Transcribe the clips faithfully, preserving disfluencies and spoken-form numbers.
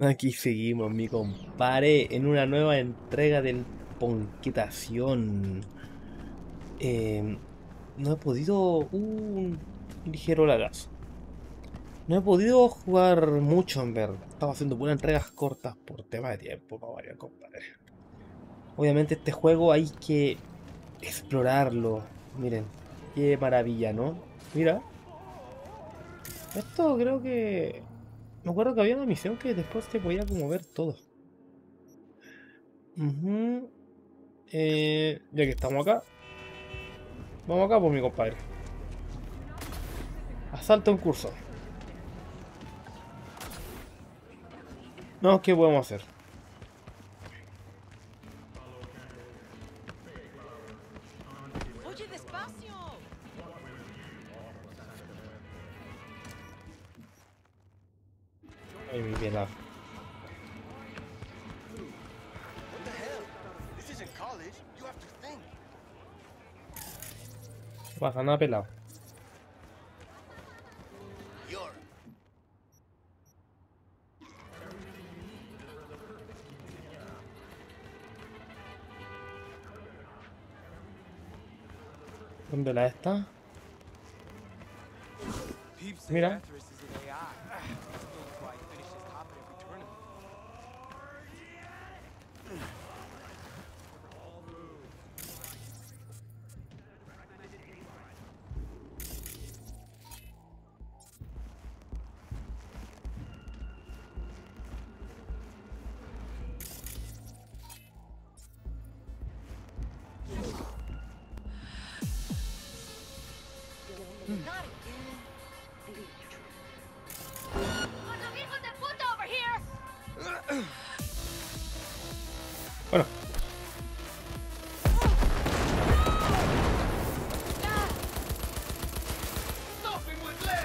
Aquí seguimos, mi compadre, en una nueva entrega del Ponquetación. Eh, no he podido... Un ligero lagazo. No he podido jugar mucho, en verdad. Estaba haciendo buenas entregas cortas por tema de tiempo, para variar, compadre. Obviamente este juego hay que explorarlo. Miren, qué maravilla, ¿no? Mira, esto creo que... Me acuerdo que había una misión que después te podía como ver todo. Ujú. Eh, ya que estamos acá, vamos acá por mi compadre. Asalto en curso. No, ¿qué podemos hacer? Oye, despacio. Ay, mi piedad. What the hell? This isn't college. You have to think. No pasa nada, pelado. You're. ¿Dónde la está? Peeps say Mira. Atheris is an A I. Still why he finishes top at every tournament. Not again. ¡Cuando hijos de puta over here! Bueno, Stopping with lead!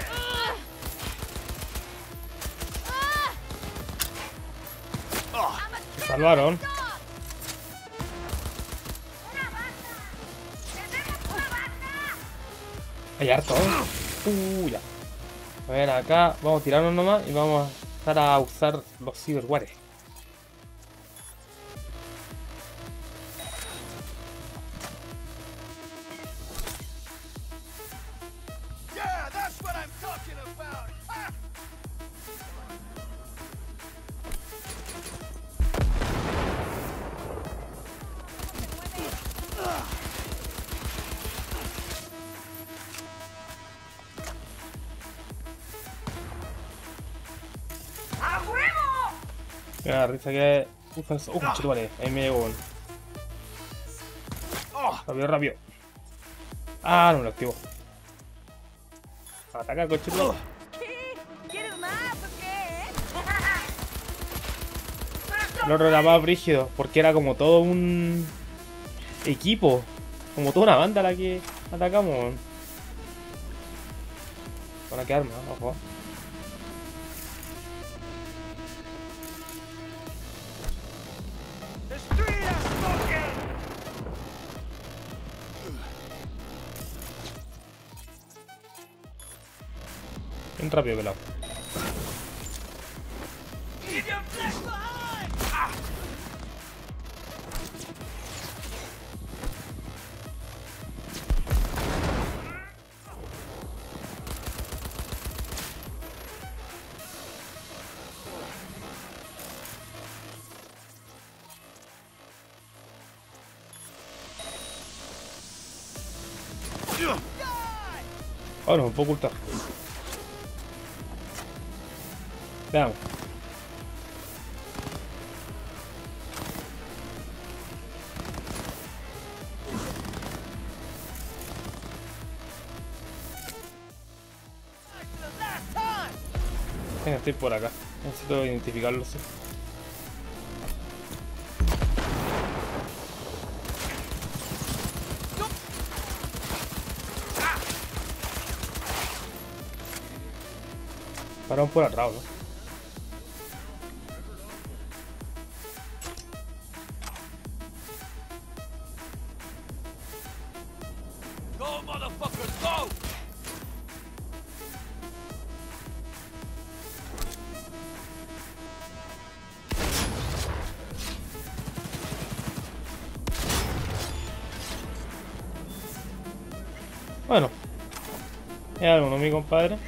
se salvaron. Hay harto. Uh, ya. A ver, acá vamos a tirarnos nomás y vamos a empezar a usar los cyberwares. Yeah, that's what I'm talking about. Ha! Mira la risa que usa eso. Uh, chutupare, ahí me llegó. Oh, rápido, rápido. Ah, no me lo activo. Ataca, cochito. ¿Quieres más o qué? El otro era más brígido, porque era como todo un equipo. Como toda una banda la que atacamos. Van a quedar más, ojo. The street has spoken. Bien rápido, pelado. Keep your flesh behind. Ahora me puedo ocultar. Veamos. The last time. Venga, estoy por acá. Necesito identificarlo, sí. Pararon por atrás, ¿no? Go, motherfuckers, go. Bueno, es algo, ¿no, mi compadre?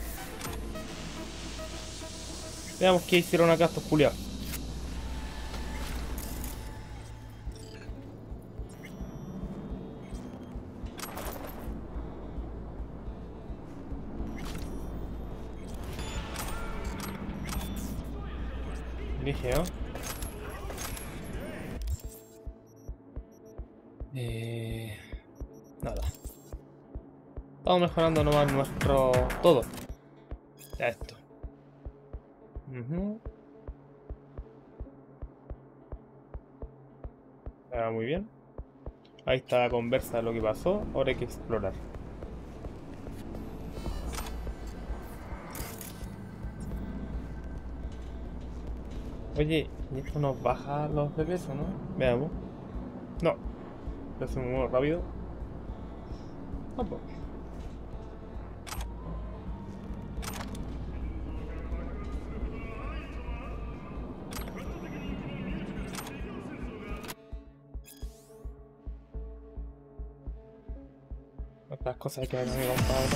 Veamos qué hicieron acá estos culiados. Dije, ¿no? Eh... Nada. Estamos mejorando nomás nuestro... todo. Ya esto. Ujú. Ah, muy bien. Ahí está la conversa de lo que pasó. Ahora hay que explorar. Oye, ¿y esto nos baja los D P S o no? Veamos. No. Lo hacemos rápido. Ah, pues. Otras cosas que hagan mi compadre.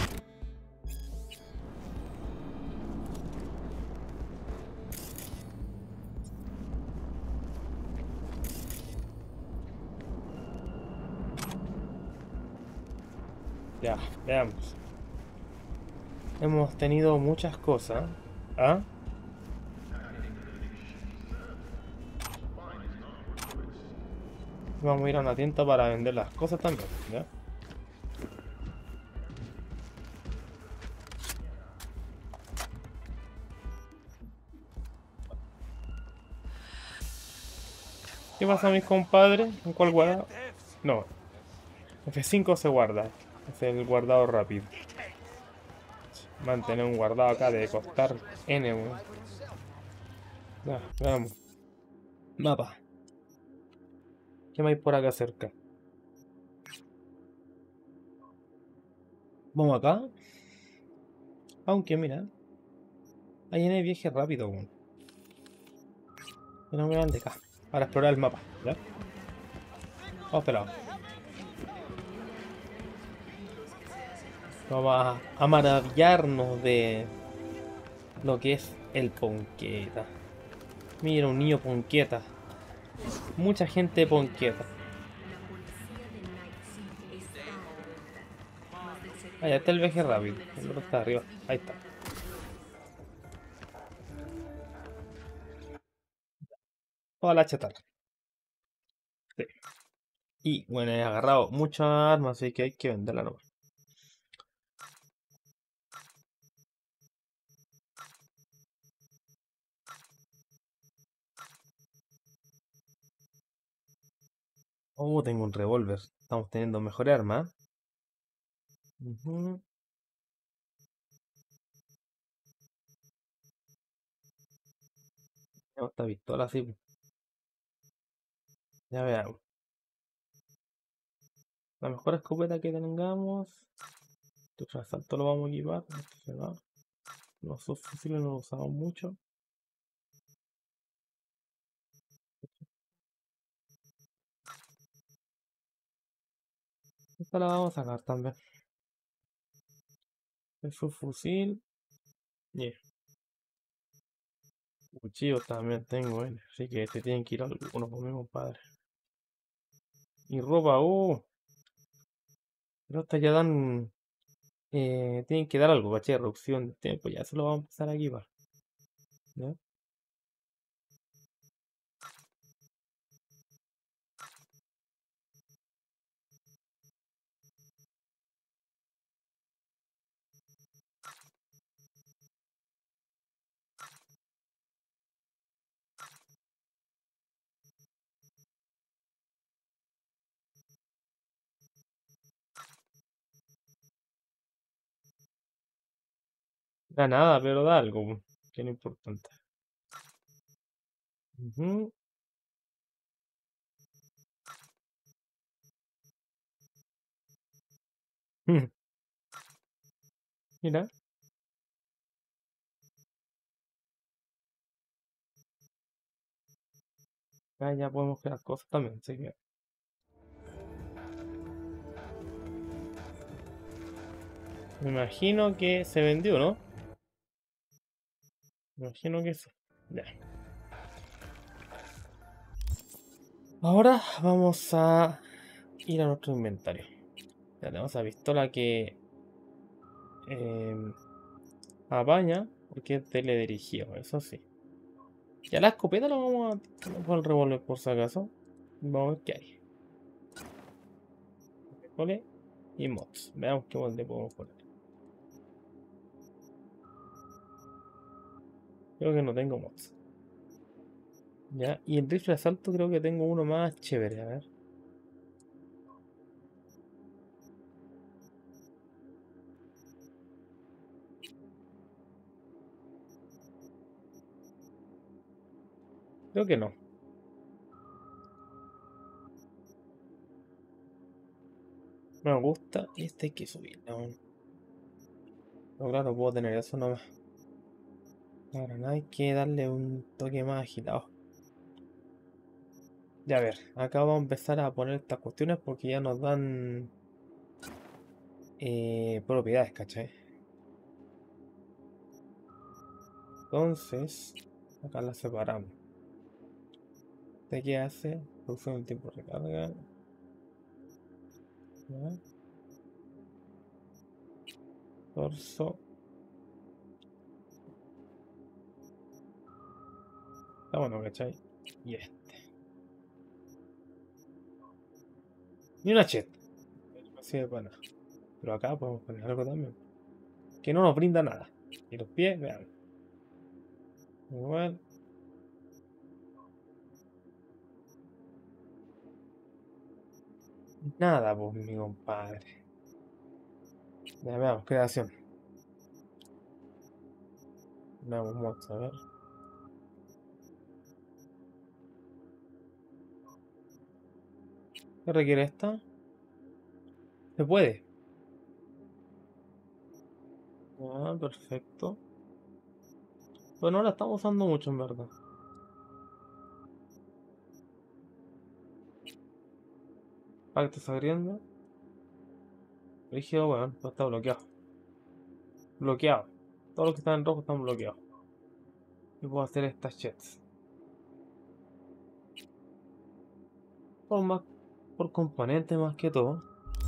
Ya, veamos. Hemos tenido muchas cosas. ¿Ah? Vamos a ir a una tienda para vender las cosas también, ¿ya? ¿Qué pasa, mis compadres? ¿En cuál guarda? No, F cinco se guarda. Es el guardado rápido. Mantener un guardado acá debe costar N, weón. Ya, veamos. Mapa. ¿Qué más hay por acá cerca? Vamos acá. Aunque mira, ahí en el viaje rápido, weón. Que no me van de acá. Para explorar el mapa, ¿ya? Vamos pelado. Vamos a, a maravillarnos de lo que es el ponqueta. Mira, un niño ponqueta. Mucha gente ponqueta. Allá está el viaje rápido. El otro está arriba. Ahí está. Toda la chatarra. Sí. Y bueno, he agarrado muchas armas, así que hay que venderla nomás. Oh, tengo un revólver. Estamos teniendo mejor arma. Ujú. Tengo esta pistola así, pues. Ya veamos. La mejor escopeta que tengamos. Este asalto lo vamos a equipar. Esto se va. Los subfusiles no los usamos mucho. Esta la vamos a sacar también. El subfusil. Yeah. Cuchillos también tengo, eh. Así que se tienen que ir algunos por mi compadre. Y ropa, uh. Pero estas ya dan. Eh, tienen que dar algo, ¿cachai? Reducción de tiempo. Ya se lo vamos a empezar a equipar. ¿Ya? Da nada, pero da algo, po, que es lo importante. Ujú. Mira, acá ya podemos crear cosas también, así que Me imagino que se vendió, ¿no? Me imagino que sí. Ya. Ahora vamos a ir a nuestro inventario. Ya tenemos a pistola que eh, apaña, porque es teledirigido, eso sí. Ya la escopeta la vamos a poner el revólver por si acaso. Vamos a ver qué hay. Rifle y mods. Veamos qué mod le podemos poner. Creo que no tengo mods. Ya, y el rifle de asalto creo que tengo uno más chévere, a ver. Creo que no. Me gusta y este hay que subirlo aún. Pero claro, puedo tener eso nomás. Ahora no hay que darle un toque más agitado. Ya a ver, acá vamos a empezar a poner estas cuestiones porque ya nos dan eh, propiedades, ¿cachai? Entonces, acá las separamos. ¿De qué hace? Producción del tiempo de recarga. ¿Ya? Torso. Está bueno, ¿cachai? Y este. Y una chet. No sirve para nada. Pero acá podemos poner algo también. Que no nos brinda nada. Y los pies, vean. Igual. Nada, pues, mi compadre. Ya veamos, creación. Veamos mods, a ver. ¿Qué requiere esta? Se puede. Ah, perfecto. Bueno, no la estamos usando mucho en verdad. Pacto sangriento. Rígido, bueno, pues está bloqueado. Bloqueado. Todos los que están en rojo están bloqueados. Y puedo hacer estas chats. Por más, por componente más que todo.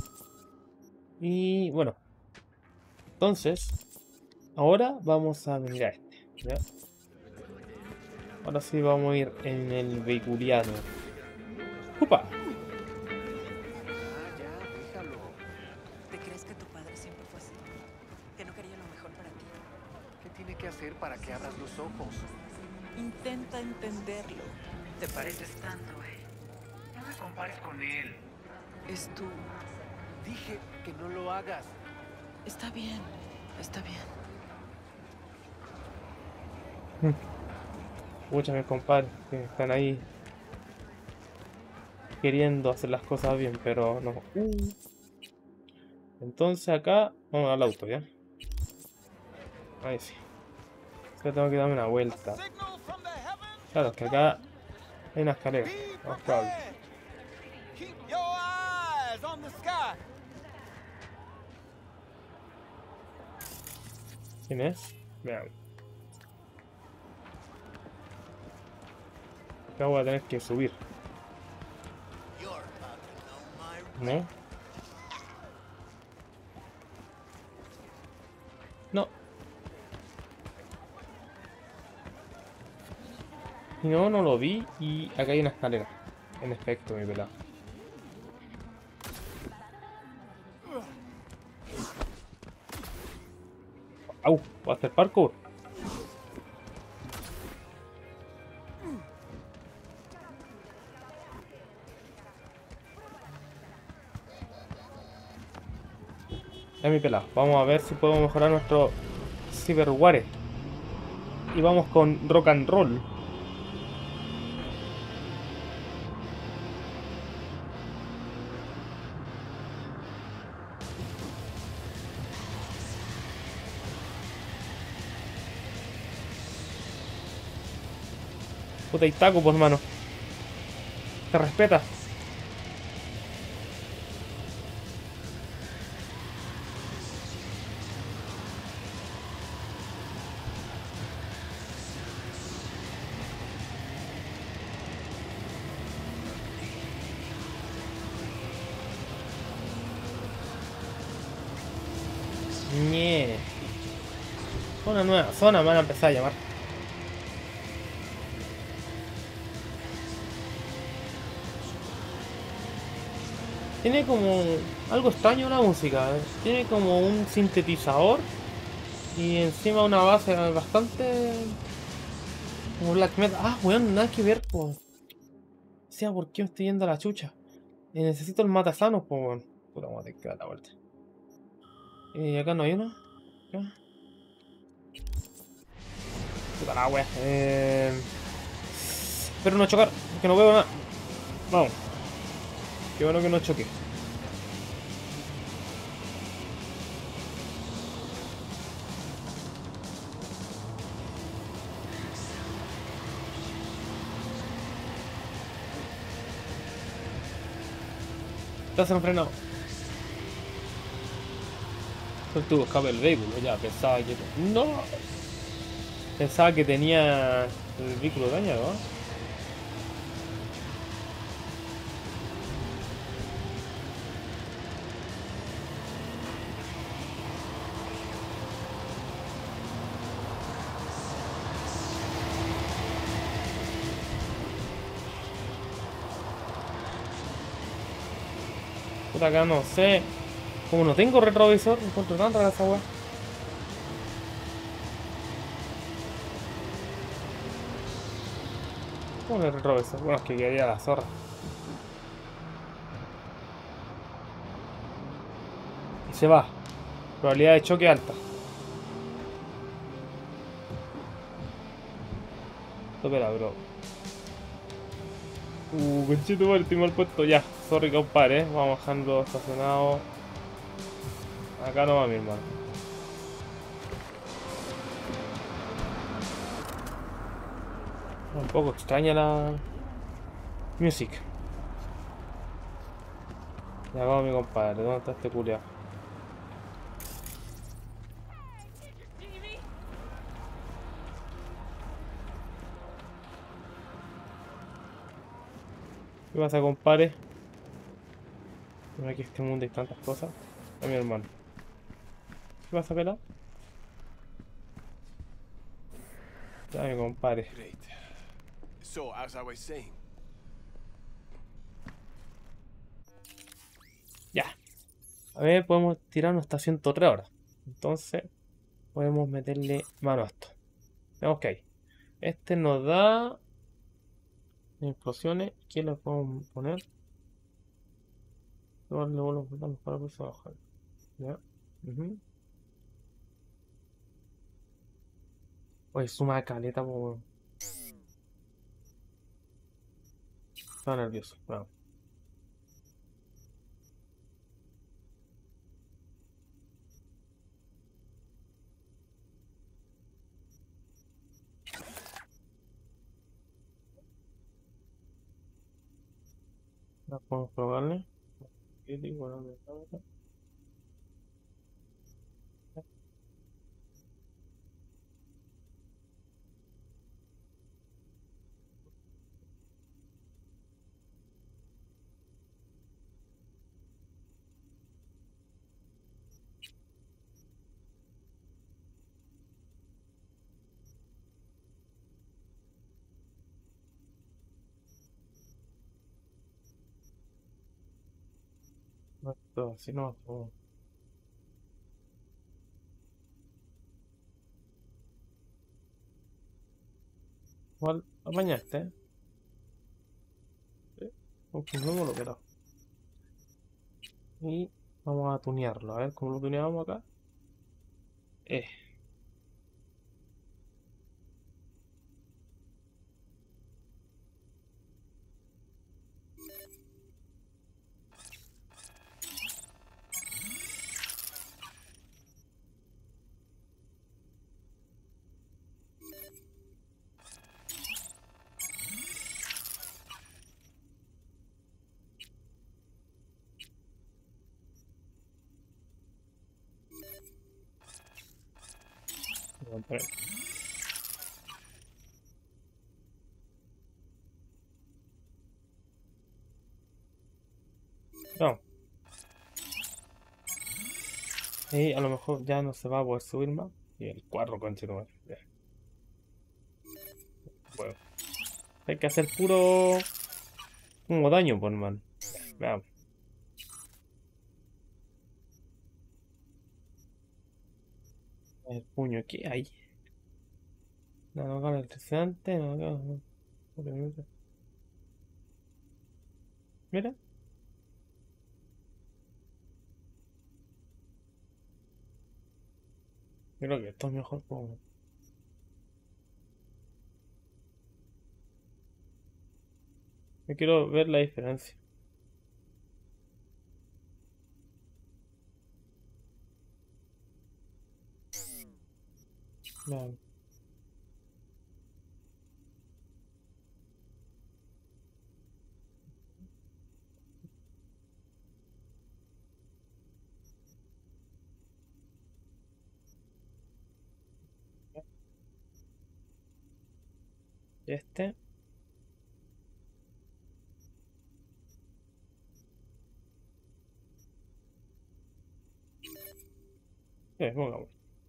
Y bueno. Entonces, ahora vamos a venir a este. ¿Ya? Ahora sí vamos a ir en el vehiculiano. ¡Upa! Ah, ya, déjalo. ¿Te crees que tu padre siempre fue así? ¿Que no quería lo mejor para ti? ¿Qué tiene que hacer para que abras los ojos? Intenta entenderlo. Te pareces tanto, eh. No me compares con él. Es tú. Dije que no lo hagas. Está bien, está bien. Muchos mis compadres que están ahí queriendo hacer las cosas bien, pero no. Uh. Entonces acá vamos al auto, ¿ya? Ahí sí. Es que tengo que darme una vuelta. Claro, es que acá hay una escalera. Vamos a probarlo. Keep your eyes on the sky. ¿Quién es? Veamos. Acá voy a tener que subir. ¿No? No. No, no lo vi y acá hay una escalera. En efecto, mi pelado. Au, voy a hacer parkour. Ya mi pelado. Vamos a ver si podemos mejorar nuestro Cyberware. Y vamos con rock and roll. Puta y taco, pues hermano. Te respeta. una nueva zona, me van a empezar a llamar. Tiene como algo extraño la música. ¿Eh? Tiene como un sintetizador y encima una base bastante como black metal. Ah, weón, nada que ver, pues. O sea, ¿por qué me estoy yendo a la chucha? Y necesito el matasanos, pues, weón. Puta, vamos a tener que dar la vuelta. Y acá no hay uno. ¿Qué? Puta la wea. Eh... Espero no chocar, que no veo nada. Vamos. Qué bueno que no choque. Estás enfrenado. El tubo escape del vehículo, ya pensaba que... ¡No! Pensaba que tenía el vehículo dañado, ¿no? Puta, acá no sé. Como no tengo retrovisor, me encuentro tan rara esa weá. ¿Cómo el retrovisor? Bueno, es que quedaría la zorra. Y se va. Probabilidad de choque alta. Espera, bro. Uh, conchito, vale, estoy mal puesto. Ya, sorry, compadre. Vamos bajando estacionado. Acá no va mi hermano. Un poco extraña la music. Ya vamos, mi compadre. ¿Dónde está este culiao? ¿Qué pasa, compadre? Mira que este mundo hay tantas cosas. A mi hermano. ¿Qué pasa, pelado? Ya, mi compadre. Great. So, as I was saying, Ya. A ver, podemos tirarnos hasta ciento tres horas. Entonces, podemos meterle mano a esto. Veamos que hay. Este nos da explosiones. ¿Quién le podemos poner? Darle bolos brutales para que se bajar. Ya. Uh-huh. Oye, suma caleta, por... Estaba nervioso. Vamos. Ya podemos probarle. Bueno, esto así no. Oh. Igual apañaste, ¿eh? Sí. Confirmemos lo que era. Y vamos a tunearlo. A ver cómo lo tuneamos acá. Eh. Vamos a poner. No. Y a lo mejor ya no se va a poder subir más. Y el cuatro, conche tu madre. Ya. Bueno. Hay que hacer puro... como daño, pues, man. Ya, veamos. El puño, ¿qué hay? No, no, electrizante, no, no, no. Mira. Creo que esto es mejor, pues. Yo quiero ver la diferencia. Vale. Y este. Eh, pongamos.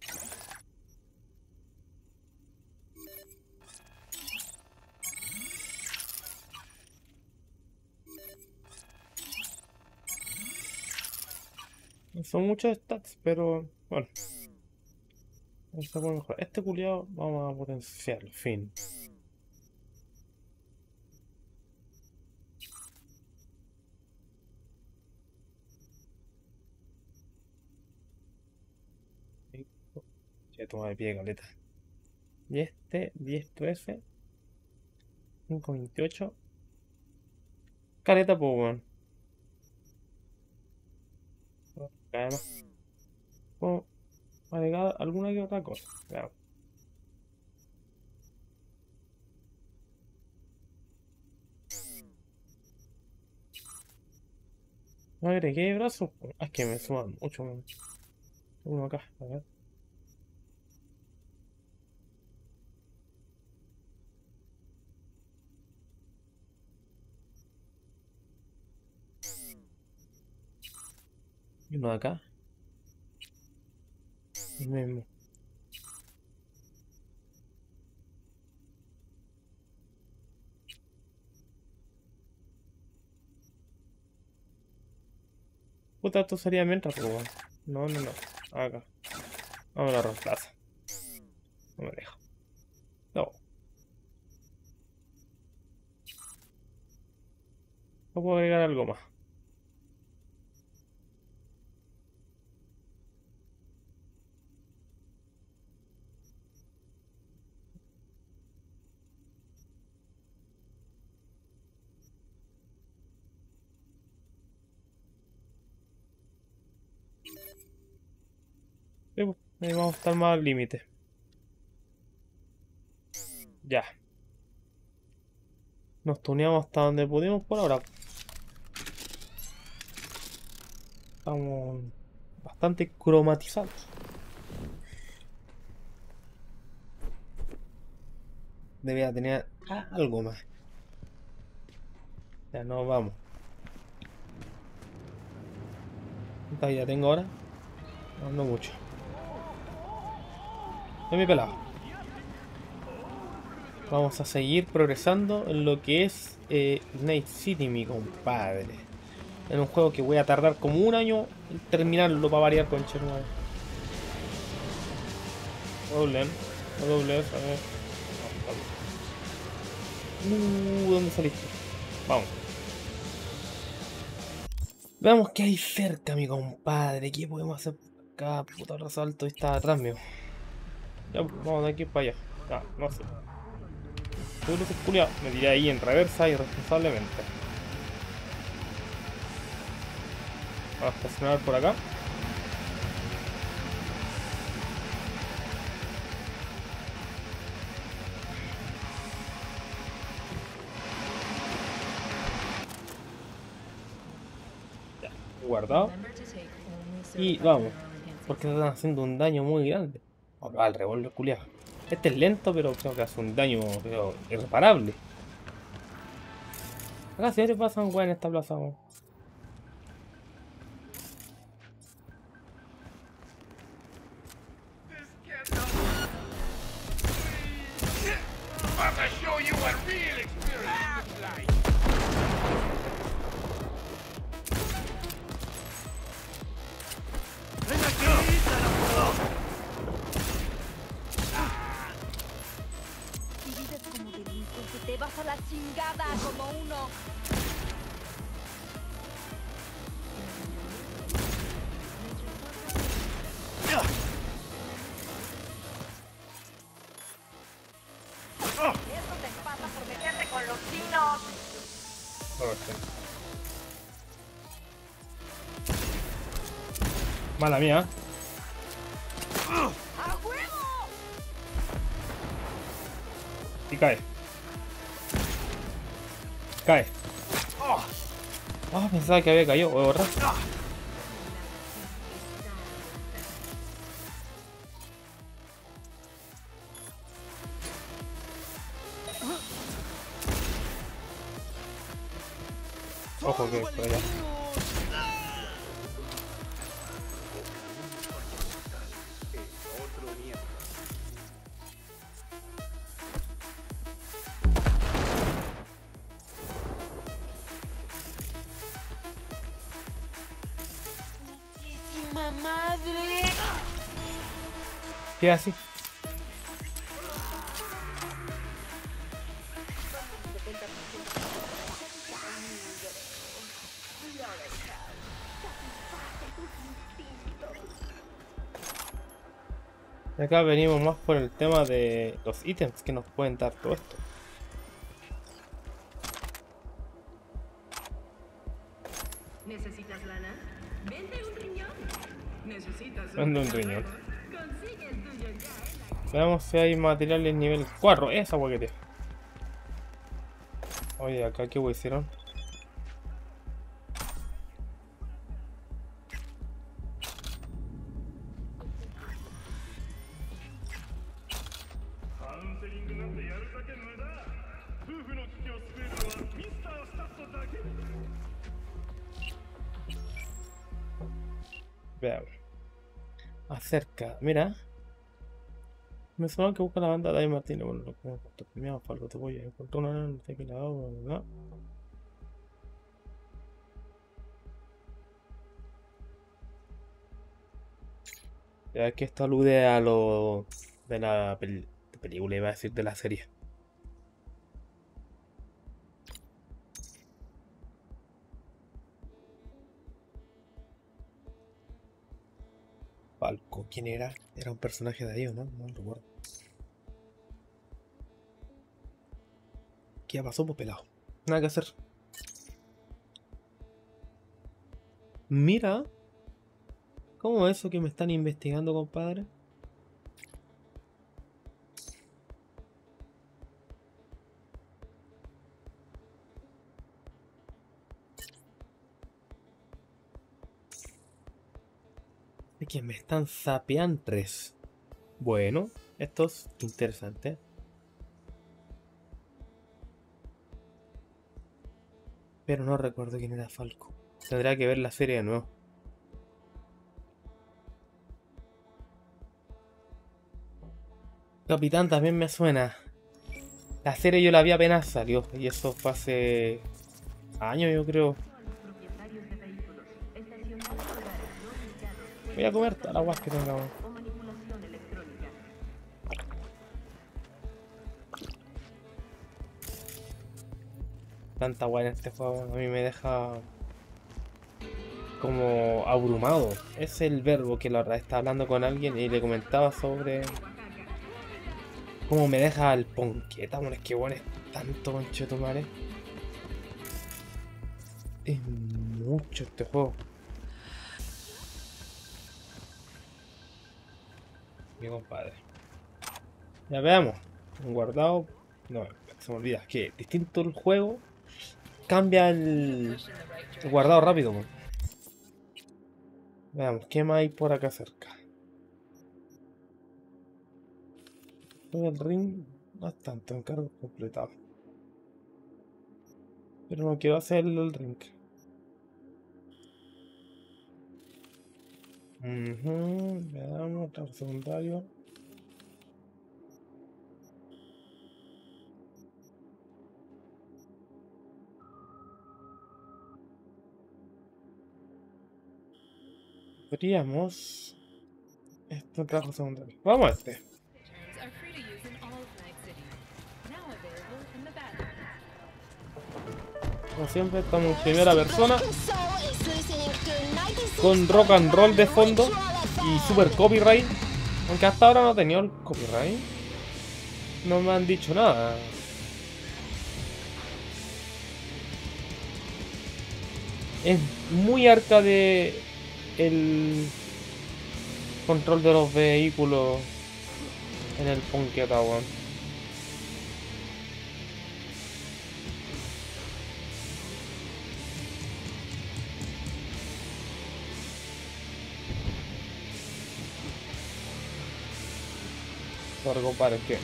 No son muchos stats, pero bueno. Este fue mejor. Este culiado vamos a potenciarlo. Fin. Ya toma de pie, caleta. Y este, diez trece. cinco veintiocho. Caleta, pues, weón. Además, puedo agregar alguna que otra cosa. Veamos. No agregué brazos. Ah, es que me suman mucho, man. Uno acá, a ver. Y uno acá. El mismo. Puta, esto sería mientras, pues, weón. No, no, no. Acá. Vamos a la reemplaza. No me dejo. No. No puedo agregar algo más. Sí, pues, ahí vamos a estar más al límite. Ya. Nos tuneamos hasta donde pudimos por ahora. Estamos bastante cromatizados. Debería tener algo más. Ya no vamos. ¿Cuántas ya tengo ahora? No, no mucho. Es mi pelado. Vamos a seguir progresando en lo que es eh, Night City, mi compadre. En un juego que voy a tardar como un año en terminarlo para variar con Chernobyl. Doble, no doble, a ver. Uh, ¿dónde saliste? Vamos. Veamos qué hay cerca, mi compadre. ¿Qué podemos hacer acá? Puta, resalto está atrás mío. Ya, vamos de aquí para allá. Ah, no sé. Tú luces culiao. Me tiré ahí en reversa irresponsablemente. Vamos a estacionar por acá. Ya, guardado. Y vamos. Porque están haciendo un daño muy grande. Oh, al revólver culiao. Este es lento, pero creo que hace un daño pero irreparable. Acá siempre pasan weón en esta plaza, weón. This can't help About to show you what real experience looks like. Si vives como delincuente, te vas a la chingada como uno. Eso te pasa por meterte con los chinos. Ok. Mala mía. ¡A huevo! Y cae. Cae. Ah, pensaba que había caído. Voy a borrar. Ojo que por allá. ¡Madre! ¿Qué así? Y acá venimos más por el tema de los ítems que nos pueden dar todo esto. ¿Necesitas lana? ¿Vende un riñón? ¿Necesitas Vende un riñón. Consigue el tuyo ya. Veamos si hay materiales nivel cuatro. Esa guaquete. Oye, acá qué hicieron. Veamos. Acerca, mira. Me suena que busca la banda de Dave Martínez. Bueno, lo que te premiado para algo te voy a encontrar una no sé qué la hago, ¿verdad? Ya que esto alude a lo de la pel- de película, iba a decir, de la serie. Falco, ¿quién era? Era un personaje de ahí, ¿o no? No lo recuerdo. ¿Qué pasó, pues pelado? Nada que hacer. Mira. ¿Cómo es eso que me están investigando, compadre? Es que me están sapeando tres. Bueno, esto es interesante. Pero no recuerdo quién era Falco. Tendrá que ver la serie de nuevo. Capitán también me suena. La serie yo la vi apenas salió. Y eso fue hace años, yo creo. Voy a comer todas las guas que tengamos. Tanta guay en este juego a mí me deja como abrumado. Es el verbo que la verdad estaba hablando con alguien y le comentaba sobre cómo me deja el ponqueta. Bueno, es que bueno, es tanto conchetumare. Es mucho este juego. Mi compadre. Ya veamos. Un guardado. No, se me olvida. Que distinto el juego. Cambia el, el guardado rápido. Man. Veamos, ¿qué más hay por acá cerca? Todo el ring. No es tanto, encargo completado. Pero no quiero hacer el ring. Uh-huh. Veamos, otro secundario. Podríamos... Esto es trabajo secundario. Vamos a este. Are free to use in all of Night City. Now available in the bathroom. Como siempre, estamos en primera persona. Con rock and roll de fondo. Y super copyright. Aunque hasta ahora no he tenido el copyright. No me han dicho nada. Es muy arcade el control de los vehículos en el Ponqueta, weón. Por compadre, ¿qué?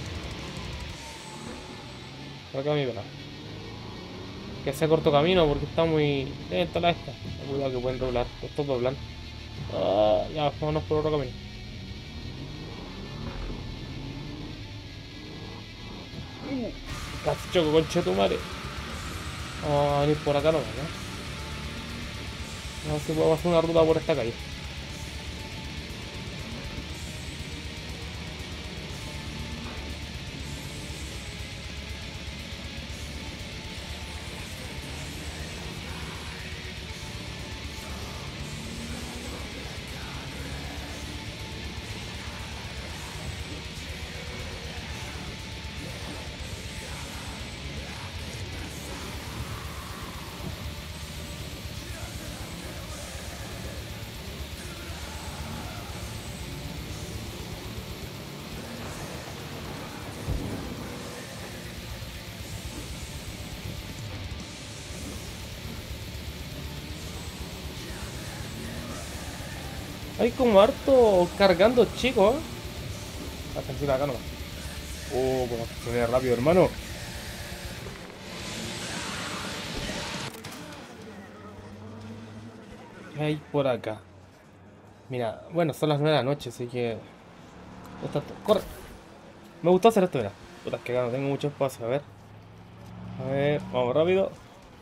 Por acá mi verdad. Que sea corto camino porque está muy lenta la esta. Cuidado que pueden doblar. Estos doblan. Ah, ya, vámonos por otro camino. Uh, casi choco con Chetumare. Vamos a venir por acá nomás, ¿no? A ver si podemos hacer una ruta por esta calle. Hay como harto cargando, chicos. Atención acá nomás. Oh, como se ve rápido, hermano. ¿Qué hay por acá? Mira, bueno, son las nueve de la noche, así que... Está todo. ¡Corre! Me gustó hacer esto, mira. Puta, es que acá no tengo mucho espacio, a ver. A ver, vamos rápido.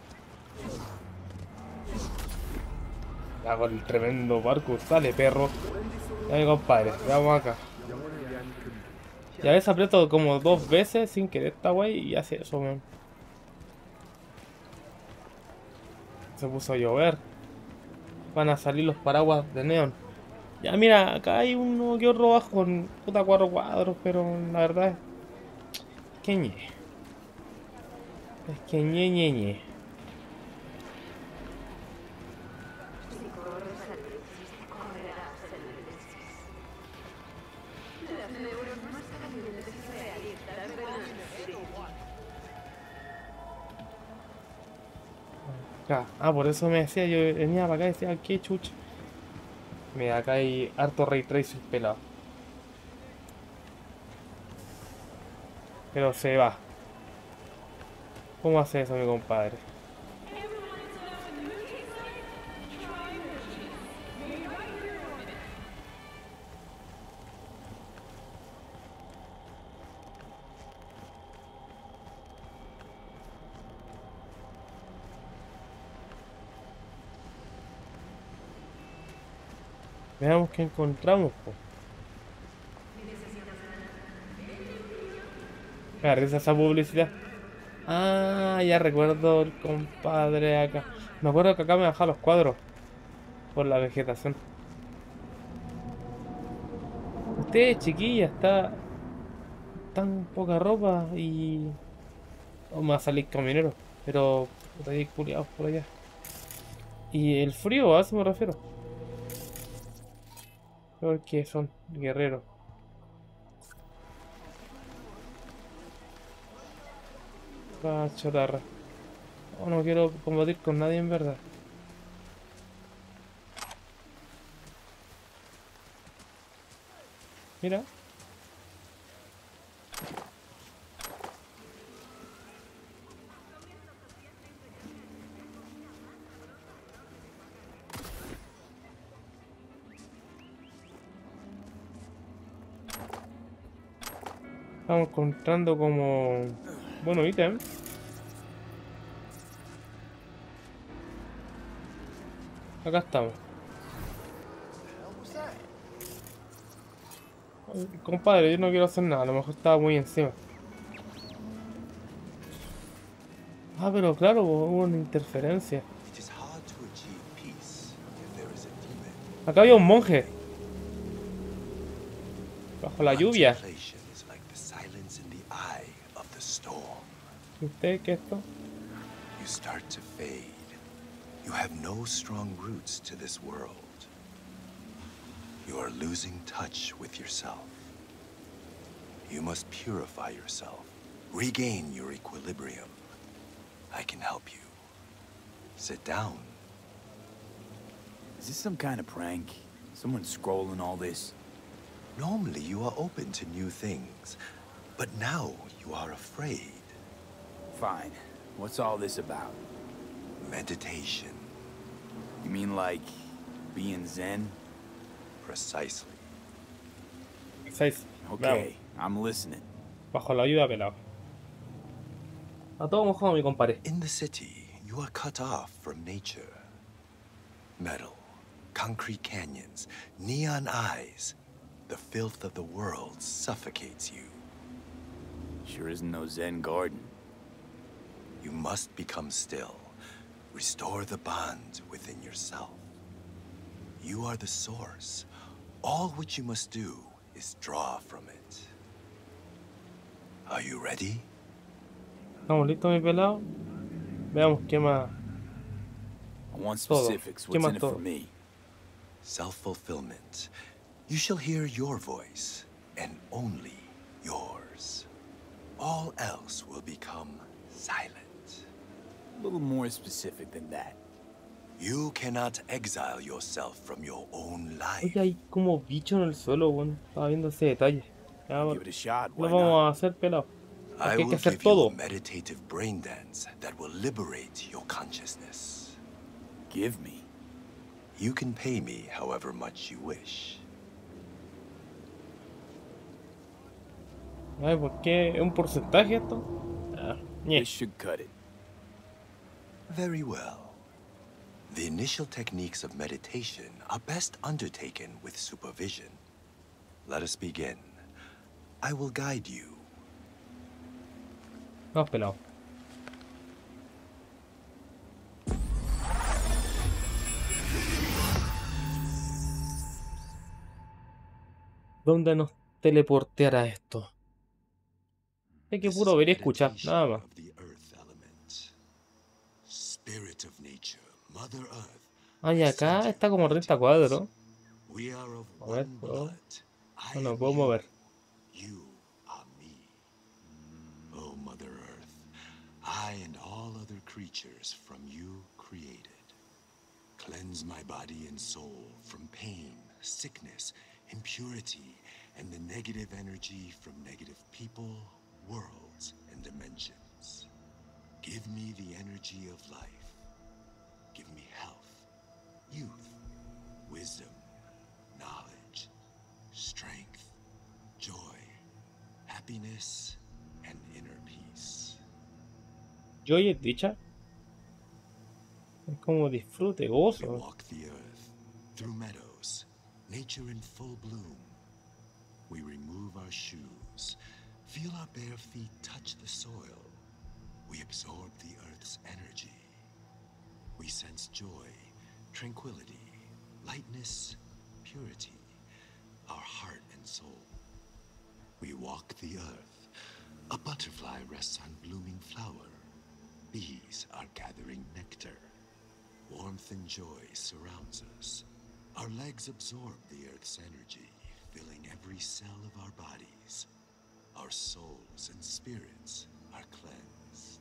Hago el tremendo parkour, sale perro. Ya mi compadre, veamos acá. Y a veces aprieto como dos veces sin querer esta wey y hace eso, man. Se puso a llover. Van a salir los paraguas de neón. Ya mira, acá hay uno que otro bajo con puta cuatro cuadros, pero la verdad es que ñe. Es que ñe ñe ñe. Ah, por eso me decía, yo venía para acá y decía, qué chucha. Mira, acá hay harto ray tracing pelado. Pero se va. ¿Cómo hace eso mi compadre? Veamos qué encontramos, po. Me risa esa publicidad. Ah, ya recuerdo el compadre acá. Me acuerdo que acá me bajaba los cuadros por la vegetación. Usted, chiquilla, está tan poca ropa y... Oh, me va a salir camionero. Pero... Puta, hay culiados por allá. Y el frío, a eso me refiero. Porque son guerreros. Ah, chatarra. Oh, no quiero combatir con nadie en verdad. Mira. Estamos encontrando como... Bueno, ítem. Acá estamos. Compadre, yo no quiero hacer nada, a lo mejor estaba muy encima. Ah, pero claro, hubo una interferencia. It is hard to achieve peace if there is a demon. Acá había un monje. Bajo la lluvia. Contemplation is like the silence in the eye of the storm. ¿Y usted qué es esto? You start to fade. You have no strong roots to this world. You are losing touch with yourself. You must purify yourself. Regain your equilibrium. I can help you. Sit down. Is this some kind of prank? Someone scrolling all this? Normally you are open to new things, but now you are afraid. Fine. What's all this about? Meditation. You mean like being zen? Precisely. Seis. Okay, I'm listening. Bajo la lluvia, pelado. A todo mojado, mi compadre. In the city, you are cut off from nature. Metal, concrete canyons, neon eyes. The filth of the world suffocates you. Sure isn't no zen garden. You must become still. Restore the bond within yourself. You are the source. All which you must do is draw from it. Are you ready? ¿Estamos listos, mi pelado? Veamos qué más. I want Todo. specifics. ¿Qué What's más in it todo? for me? Self-fulfillment. You shall hear your voice, and only yours. All else will become silent. A little more specific than that. You cannot exile yourself from your own life. Oye, hay como bicho en el suelo, bueno. Estaba viendo ese detalle. Ya, Give it a shot. lo Why vamos not? a hacer, pelado. I Aquí hay que will hacer give you todo. a meditative brain dance that will liberate your consciousness. Give me. You can pay me however much you wish. Ay, ¿por qué? ¿Es un porcentaje esto? Ah, ñe. This should cut it. Very well. The initial techniques of meditation are best undertaken with supervision. Let us begin. I will guide you. Vamos, pelado. ¿Dónde nos teleporteará esto? Hay que This puro is ver y escuchar, meditation nada más. of the earth element. Spirit of nature, Mother Earth. Ah, y acá está como treinta cuadros. We are of A ver, one ¿puedo? blood. I No, no am puedo you. mover. You are me. Oh, Mother Earth, I and all other creatures from you created. Cleanse my body and soul from pain, sickness, impurity, and the negative energy from negative people, worlds, and dimensions. Give me the energy of life. Give me health, youth, wisdom, knowledge, strength, joy, happiness, and inner peace. Joy es dicha. Es como disfrute, We gozo. walk the earth, through meadows, nature in full bloom. We remove our shoes, feel our bare feet touch the soil. We absorb the earth's energy. We sense joy, tranquility, lightness, purity, our heart and soul. We walk the earth. A butterfly rests on blooming flower. Bees are gathering nectar. Warmth and joy surrounds us. Our legs absorb the earth's energy, filling every cell of our bodies. Our souls and spirits are cleansed.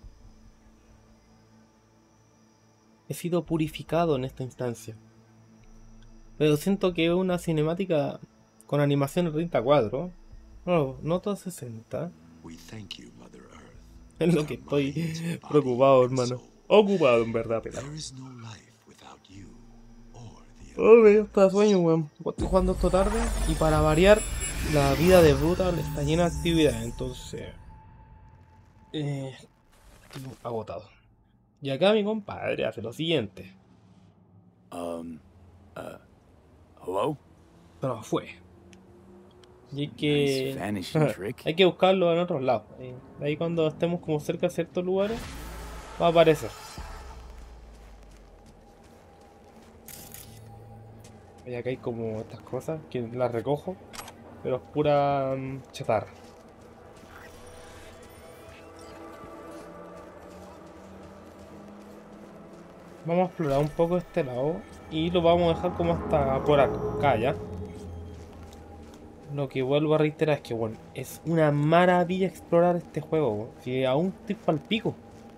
He sido purificado en esta instancia. Pero siento que es una cinemática con animación de treinta cuadros. No, no todo sesenta. We thank you, Mother Earth. Es lo que estoy preocupado, hermano. Ocupado, en verdad, pelado. There is no life without you or the Oh, me dio hasta sueño, weón. Estoy jugando esto tarde y para variar, la vida de Brutal está llena de actividad, entonces... Eh, estoy agotado. Y acá mi compadre hace lo siguiente. Um, uh, hello? Pero fue. Y hay Nice que... vanishing trick. hay que buscarlo en otros lados. Eh, Ahí cuando estemos como cerca de ciertos lugares, va a aparecer. Y acá hay como estas cosas que las recojo, pero es pura mm, chatarra. Vamos a explorar un poco este lado y lo vamos a dejar como hasta por acá ya. Lo que vuelvo a reiterar es que bueno, es una maravilla explorar este juego, weón. Si aún estoy pa'l pico.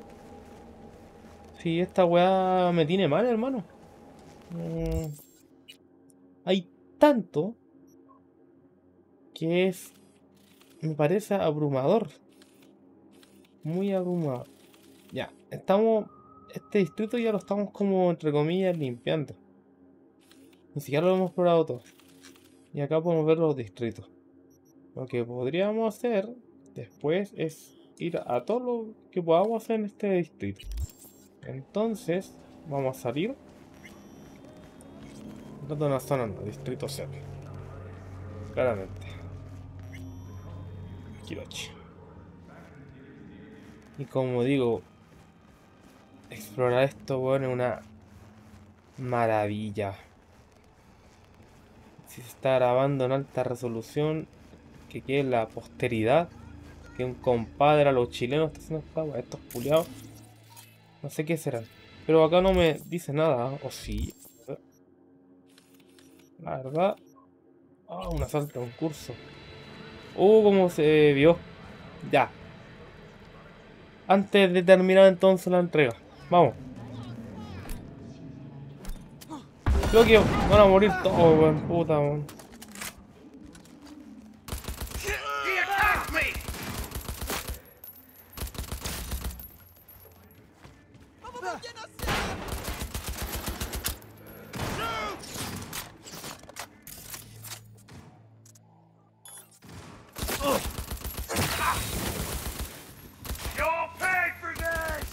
Si esta weá me tiene mal, hermano. Mm, hay tanto que es, me parece abrumador. Muy abrumador. Ya, estamos, este distrito ya lo estamos como entre comillas limpiando. Ni siquiera lo hemos explorado todo. Y acá podemos ver los distritos. Lo que podríamos hacer después es ir a todo lo que podamos hacer en este distrito. Entonces, vamos a salir. Dando una zona, no, distrito cero. Claramente. Kirochi. Y como digo, explorar esto, bueno, es una maravilla. Si se está grabando en alta resolución, que quede en la posteridad, que un compadre a los chilenos está haciendo esta wea, estos culiados. No sé qué serán. Pero acá no me dice nada, ¿eh? O sí. La verdad. Ah, un asalto a un curso. Uh, cómo se vio. Ya. Antes de terminar entonces la entrega. Vamos. Creo que van a morir todos, weón. Puta, weón. He attacked me! You'll pay for this!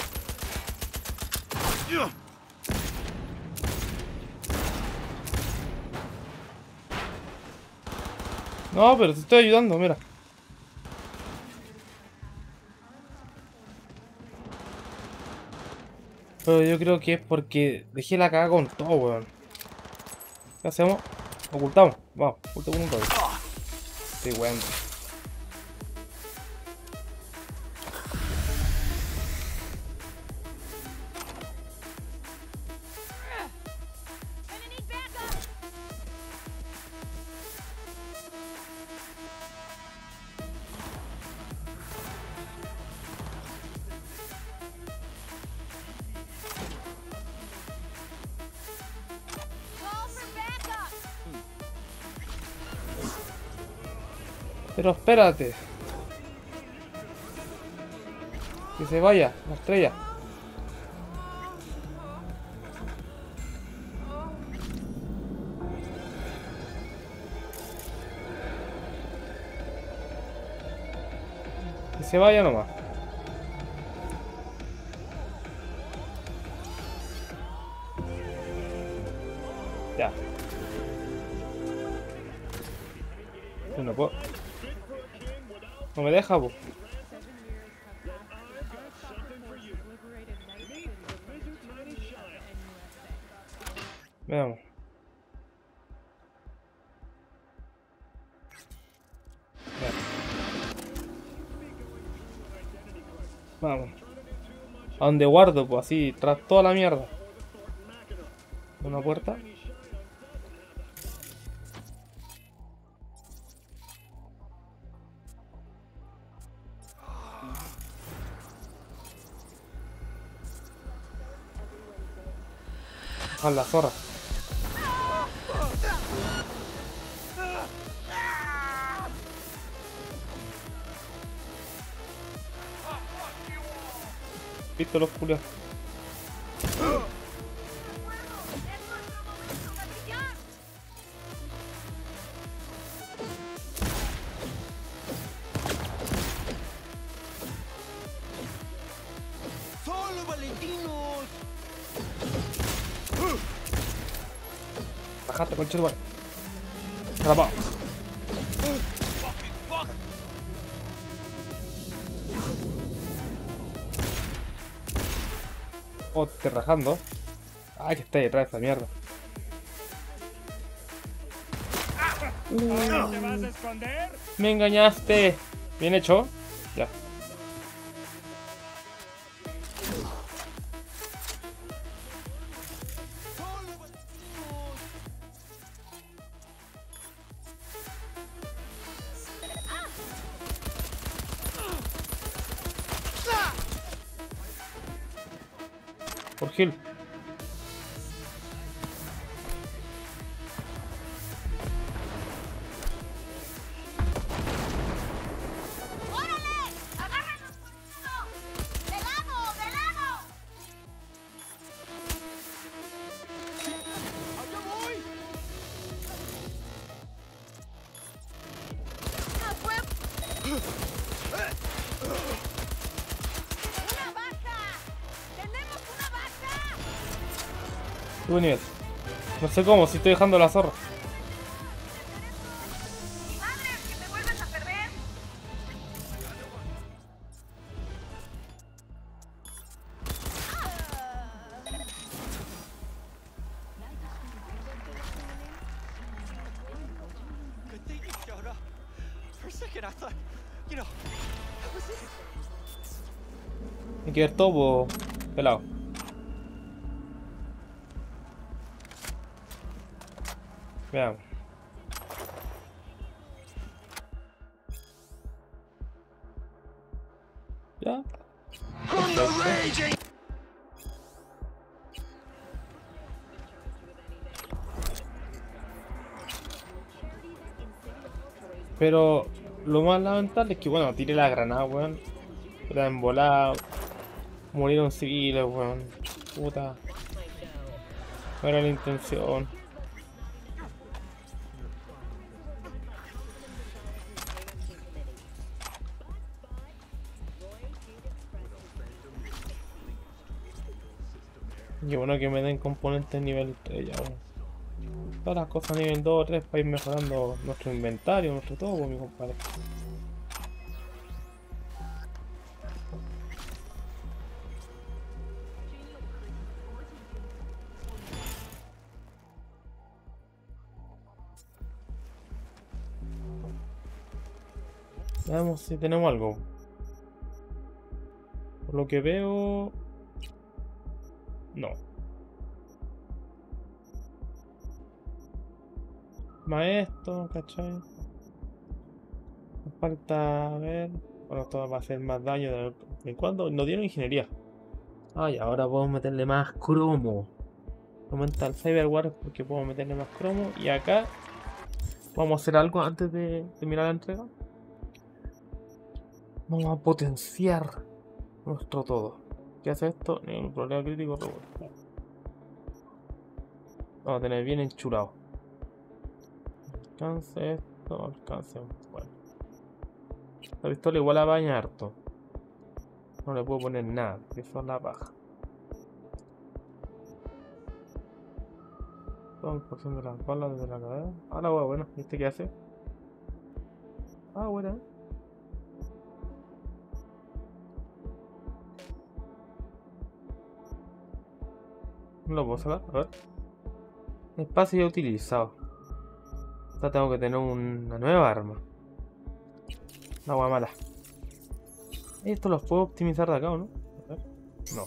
No, pero te estoy ayudando, mira. Pero yo creo que es porque dejé la cagada con todo, weón. ¿Qué hacemos? Ocultamos. Vamos, ocultamos un rato. Sí, weón. Pero espérate. Que se vaya, la estrella. Que se vaya nomás. Ya. No puedo. No me deja, po. Veamos. Ya. Vamos. A donde guardo, pues así, tras toda la mierda. Una puerta. A la zorra. Visto los culiados. ¡Solo Valentinos! Bajate, conchetumare. Atrapado. Oh, te estoy rajando. Ah, que está detrás de esa mierda. ¿No te vas a esconder? Me engañaste. Bien hecho. Ya. Por Gil. Sube nivel. No sé cómo, si estoy dejando la zorra. Good thing you showed up. For a second, I thought, you know, that was it. Hay que ver todo, pelado. Veamos. Ya. Perfecto. Pero lo más lamentable es que, bueno, tiré la granada, weón. Era embolado. Murieron civiles, weón. Puta. No era la intención. Y bueno que me den componentes nivel tres ya, weón. Todas las cosas nivel dos o tres para ir mejorando nuestro inventario, nuestro todo, pues, mi compadre. Veamos si tenemos algo. Por lo que veo... No. Maestro, ¿cachai? Nos falta, a ver... Bueno, esto va a hacer más daño de... ¿En cuándo? Nos dieron ingeniería. Ay, ahora podemos meterle más cromo. Aumenta el Cyberware porque podemos meterle más cromo. Y acá... Vamos a hacer algo antes de terminar la entrega. Vamos a potenciar nuestro todo. ¿Qué hace esto? Ningún problema crítico. Robot. Vamos a tener bien enchulado. Alcance esto, alcance. Bueno. La pistola igual la baña harto. No le puedo poner nada, que eso es la paja. Toma porción de las balas desde la cadera. Ah, la hueá, bueno, ¿viste qué hace? Ah, buena. No lo puedo sacar, a ver. Espacio ya utilizado. Ahora tengo que tener una nueva arma. Una hueá mala. Esto los puedo optimizar de acá, ¿o no? A ver. No.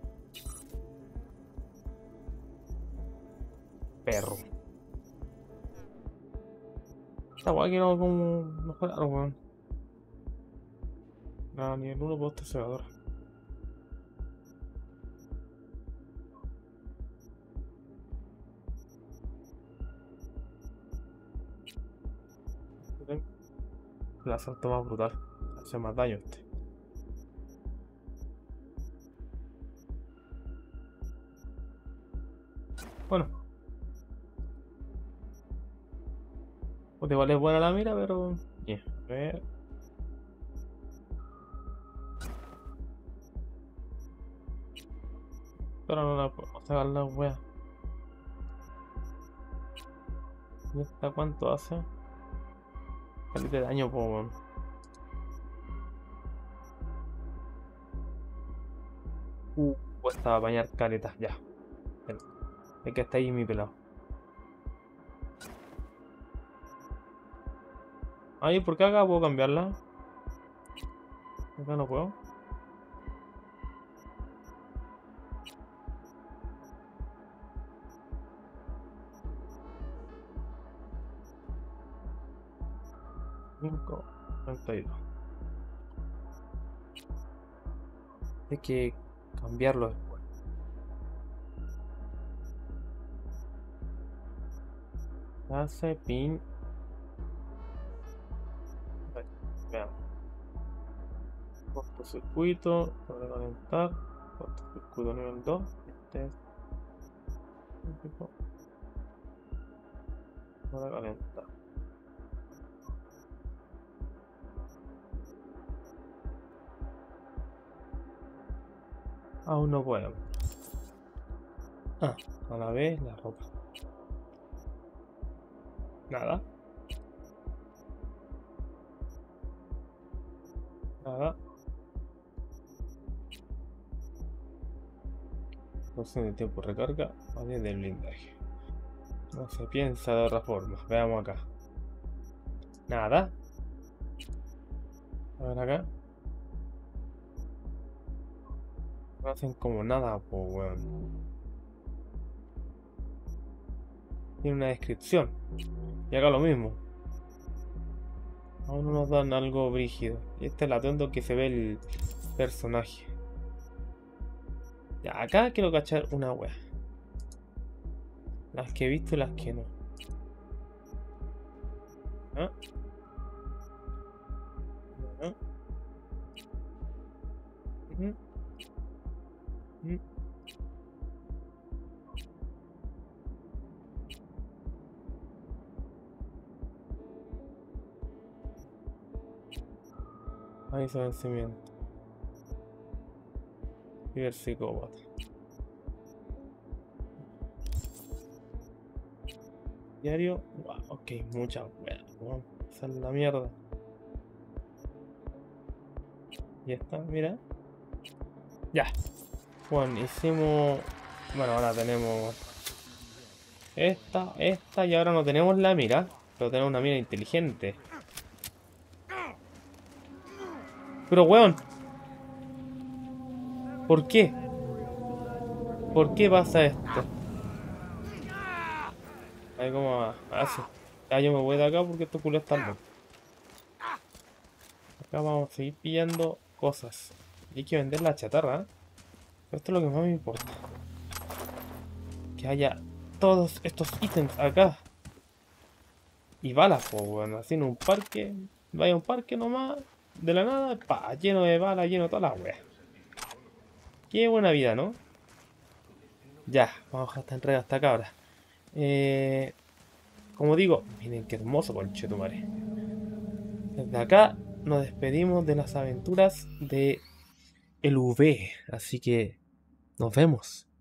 Perro. Esta hueá quiero como mejorar, weón. No, ni el uno puedo estar cebadora. El asalto más brutal. Hace más daño este. Bueno. Pues igual es buena la mira, pero... Yeah. A ver. Pero no la puedo sacar la wea. ¿Y esta cuánto hace? Calita de daño, po, weón. Uh, cuesta bañar caleta. Ya. Es que está ahí mi pelado. Ay, ¿por qué acá puedo cambiarla? Acá no puedo. cinco, treinta y dos. Hay que cambiarlo después. Hace pin. Ahí, veamos. Cortocircuito, para calentar. Cortocircuito nivel dos. Este es un tipo para calentar. Aún no podemos. Ah, a la vez la ropa. Nada. Nada. doce de tiempo de recarga. Vale, del blindaje. No se piensa de otra forma. Veamos acá. Nada. A ver acá. No hacen como nada, pues weón. Tiene una descripción. Y acá lo mismo. Aún no nos dan algo brígido. Y este es el atuendo que se ve el personaje. Ya, acá quiero cachar una wea. Las que he visto y las que no. ¿Ah? ¿Ah? ¿Mm? ¿Mm? Ahí se vencimiento. Y el psicópata. Diario. Wow, ok, mucha wea. Vamos a pasar la mierda. Y esta, mira. Ya. Bueno, hicimos. Bueno, ahora tenemos esta, esta y ahora no tenemos la mira. Pero tenemos una mira inteligente. Pero weón. ¿Por qué? ¿Por qué pasa esto? Ahí como hace. Ya yo me voy de acá porque estos culos están locos. Acá vamos a seguir pillando cosas. Y hay que vender la chatarra, ¿eh? Esto es lo que más me importa. Que haya todos estos ítems acá. Y balas, pues bueno, así en un parque. Vaya a un parque nomás. De la nada, pa, lleno de balas, lleno de toda la wea. Qué buena vida, ¿no? Ya, vamos a dejar esta entrega hasta acá ahora. Eh, como digo, miren qué hermoso conchetumare. Desde acá nos despedimos de las aventuras de el V. Así que nos vemos.